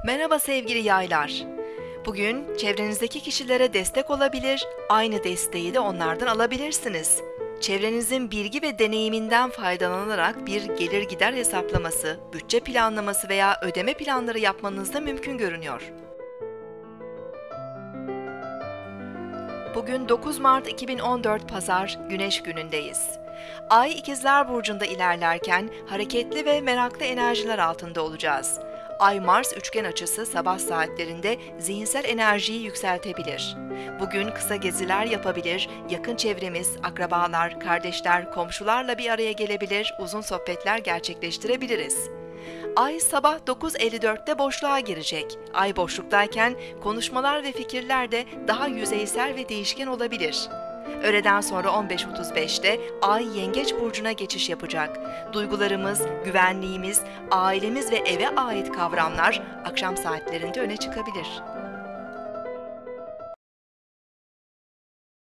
Merhaba sevgili yaylar. Bugün çevrenizdeki kişilere destek olabilir, aynı desteği de onlardan alabilirsiniz. Çevrenizin bilgi ve deneyiminden faydalanarak bir gelir gider hesaplaması, bütçe planlaması veya ödeme planları yapmanız da mümkün görünüyor. Bugün 9 Mart 2014 Pazar, Güneş günündeyiz. Ay İkizler Burcu'nda ilerlerken hareketli ve meraklı enerjiler altında olacağız. Ay-Mars üçgen açısı sabah saatlerinde zihinsel enerjiyi yükseltebilir. Bugün kısa geziler yapabilir, yakın çevremiz, akrabalar, kardeşler, komşularla bir araya gelebilir, uzun sohbetler gerçekleştirebiliriz. Ay sabah 9.54'te boşluğa girecek. Ay boşluktayken konuşmalar ve fikirler de daha yüzeysel ve değişken olabilir. Öğleden sonra 15.35'te Ay Yengeç burcuna geçiş yapacak. Duygularımız, güvenliğimiz, ailemiz ve eve ait kavramlar akşam saatlerinde öne çıkabilir.